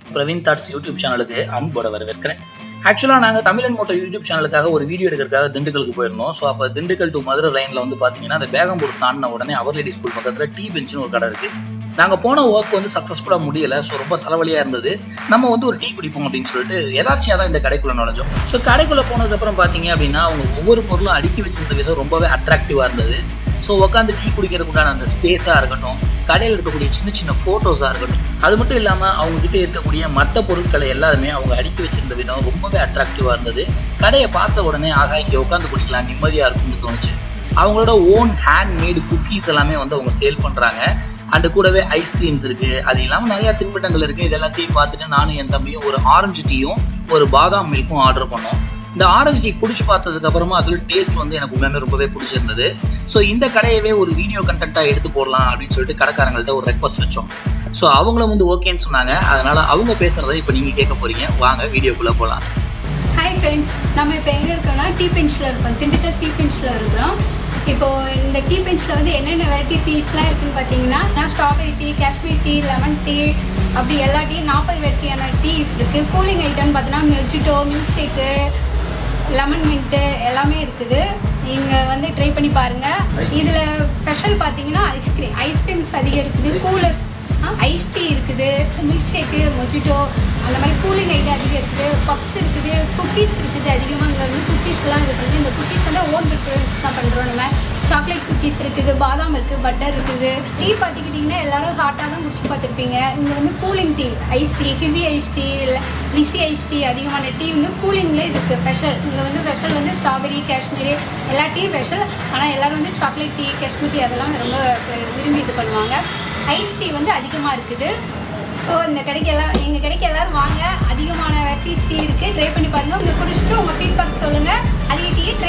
Praveen thoughts YouTube சேனலுக்கு அன்போட வரவேற்கிறேன். ஆக்சுவலாக நாங்கள் தமிழ் அண்ட் மோட்டோ யூடியூப் சேனலுக்காக ஒரு வீடியோ எடுக்கிறதுக்காக திண்டுக்கலுக்கு போயிருந்தோம். ஸோ அப்போ திண்டுக்கல் டு மதுரை லைனில் வந்து பார்த்தீங்கன்னா அந்த பேகம்பூர் தாண்டின உடனே அவர் லேடி ஸ்கூல் பக்கத்தில் டீ பெஞ்சுன்னு ஒரு கடை இருக்குது. நாங்கள் போன ஒர்க் வந்து சக்ஸஸ்ஃபுல்லாக முடியலை. ஸோ ரொம்ப தலைவலியாக இருந்தது. நம்ம வந்து ஒரு டீ குடிப்போம் அப்படின்னு சொல்லிட்டு எதாச்சியாக தான் இந்த கடைக்குள்ளே நுழைஞ்சோம். ஸோ கடைக்குள்ளே போனதுக்கப்புறம் பார்த்தீங்க அப்படின்னா அவங்க ஒவ்வொரு பொருளும் அடுக்கி வச்சிருந்த விதம் ரொம்பவே அட்ராக்டிவாக இருந்தது. ஸோ உட்காந்து டீ குடிக்கிறதுக்குண்டான அந்த ஸ்பேஸாக இருக்கட்டும், கடையில் இருக்கக்கூடிய சின்ன சின்ன ஃபோட்டோஸாக இருக்கட்டும், அது மட்டும் இல்லாமல் அவங்ககிட்ட இருக்கக்கூடிய மற்ற பொருட்களை எல்லாருமே அவங்க அடுக்கி வச்சிருந்த விதம் ரொம்பவே அட்ராக்டிவாக இருந்தது. கடையை பார்த்த உடனே ஆகா இங்கே உட்காந்து குடிக்கலாம், நிம்மதியாக இருக்கும்னு தோணுச்சு. அவங்களோட ஓன் ஹேண்ட்மேடு குக்கீஸ் எல்லாமே வந்து அவங்க சேல் பண்ணுறாங்க. அண்டு கூடவே ஐஸ்கிரீம்ஸ் இருக்குது. அது இல்லாமல் நிறையா தின்பண்டங்கள் இருக்குது. இது எல்லாத்தையும் பார்த்துட்டு நானும் என் தம்பியும் ஒரு ஆரஞ்சு டீயும் ஒரு பாதாம் மில்க்கும் ஆர்டர் பண்ணோம். இந்த ஆரஞ்சு டீ குடிச்சு பார்த்ததுக்கு அப்புறமா அதில் டேஸ்ட் வந்து எனக்கு உண்மையுமே ரொம்பவே பிடிச்சிருந்தது. ஸோ இந்த கடையவே ஒரு வீடியோ கண்டென்ட்டாக எடுத்து போடலாம் அப்படின்னு சொல்லிட்டு கடைக்காரங்கள்ட்ட ஒரு ரெக்வஸ்ட் வச்சோம். ஸோ அவங்களும் வந்து ஓகேன்னு சொன்னாங்க. அதனால் அவங்க பேசுகிறத இப்போ நீங்கள் கேட்க போகிறீங்க. வாங்க வீடியோக்குள்ளே போகலாம். ஹாய் ஃப்ரெண்ட்ஸ், நம்ம இப்போ எங்கே இருக்கோம்னா டீ பெஞ்சில் இருக்கோம். திண்டுக்கல் டீ பெஞ்சில் இருக்கிறோம். இப்போது இந்த டீ பெஞ்சில் வந்து என்னென்ன வெரைட்டி டீஸ்லாம் இருக்குதுன்னு பார்த்தீங்கன்னா strawberry tea, Kashmir tea, lemon tea, அப்படி எல்லா டீ 40 வெரைட்டியான டீஸ் இருக்குது. கூலிங் ஐட்டம்னு பார்த்தீங்கன்னா mojito, milkshake, lemon mint எல்லாமே இருக்குது. நீங்கள் வந்து ட்ரை பண்ணி பாருங்கள். இதில் ஸ்பெஷல் பார்த்தீங்கன்னா ஐஸ்கிரீம்ஸ் அதிகம் இருக்குது, கூலர்ஸ், ஐஸ் டீ இருக்குது, மில்க் ஷேக்கு, மொஜிட்டோ, அந்த மாதிரி கூலிங் ஐட்டம் அதிகம் இருக்குது, பப்ஸ் இருக்குது, குக்கீஸ் இருக்குது. அதிகமாக இங்கே வந்து குக்கீஸ்லாம் இது பண்ணுது. இந்த குக்கீஸ் வந்து ஓன் ப்ரிப்பரேஷன் தான் பண்ணுறோம். நம்ம சாக்லேட் குக்கீஸ் இருக்குது, பாதாம் இருக்குது, பட்டர் இருக்குது. டீ பார்த்துக்கிட்டிங்கன்னா எல்லோரும் ஹாட்டாக தான் குடிச்சு பார்த்துருப்பீங்க. இங்கே வந்து cooling tea, ice tea, heavy ice tea, lychee ice tea, அதிகமான டீ வந்து கூலிங்கில் இருக்குது ஸ்பெஷல். இங்கே வந்து ஸ்பெஷல் வந்து ஸ்ட்ராபெரி, காஷ்மீரி எல்லா டீ ஸ்பெஷல். ஆனால் எல்லோரும் வந்து சாக்லேட் டீ, காஷ்மீர் டீ அதெல்லாம் ரொம்ப விரும்பி இது பண்ணுவாங்க. ஐஸ் டீ வந்து அதிகமாக இருக்குது. ஸோ இந்த கடைக்கு எங்கள் கடைக்கு எல்லோரும் வாங்க. அதிகமான வெரைட்டிஸ் டீ இருக்குது. ட்ரை பண்ணி பாருங்கள். உங்கள் குடிச்சிட்டு உங்கள் ஃபீட்பேக் சொல்லுங்கள். அதிக டீயை ட்ரை